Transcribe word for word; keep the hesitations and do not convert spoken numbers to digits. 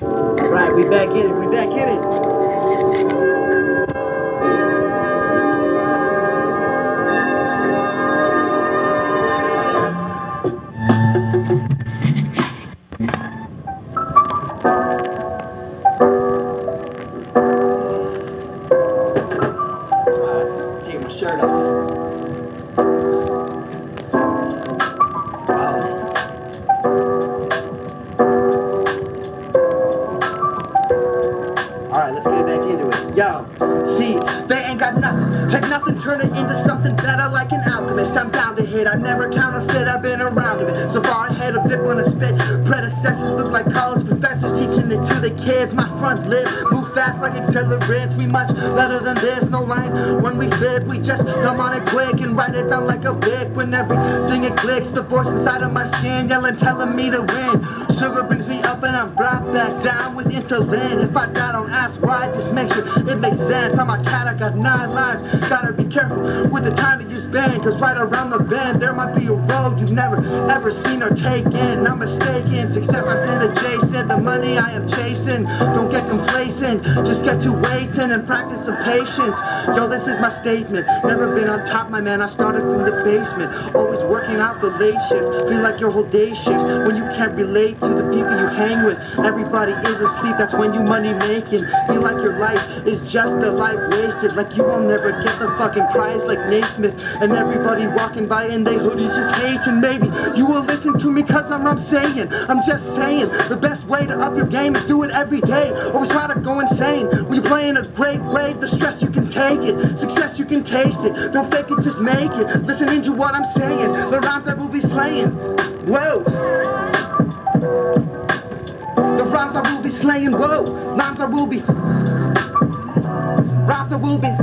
Right, we back in it, we back in it. Take my shirt off. Alright, let's get back into it. Yo, see, they ain't got nothing. Take nothing, turn it into something better like an alchemist. I'm bound to hit, I never counterfeit, I've been around of it. So far ahead of dip when I spit. Predecessors look like college professors teaching it to the kids. My front lip, move fast like accelerants. We much better than this, no line. When we fit, we just come on it quick and write it down like a Vic. When everything it clicks, the voice inside of my skin yelling, telling me to win. Sugar brings me up and I'm brought back down with insulin. If I die, don't ask why, just make sure it makes sense. I'm a cat, I got nine lives. Gotta be careful with the time that you spend, cause right around the bend there might be a road you've never ever seen or taken. I'm mistaken, success I stand adjacent. The money I am chasing, don't get complacent, just get to waiting and practice some patience. Yo, this is my statement, never been on top, my man. I started from the basement, always working out the late shift. Feel like your whole day shifts when you can't relate to the people you hang with. Everybody is asleep, that's when you money making. Feel like your life is just a life wasted, like you will never get the fucking prize like Naismith. And everybody walking by in they hoodies just hating. Maybe you will listen to me cause I'm, I'm saying, I'm just saying, the best way to up your game is do it every day. Always try to go insane. When you're playing a great way, the stress you can take it, success you can taste it. Don't fake it, just make it. Listening to what I'm saying, the rhymes I will be slaying. Whoa. The rhymes I will be slaying, whoa. Rhymes I will be, rhymes I will be.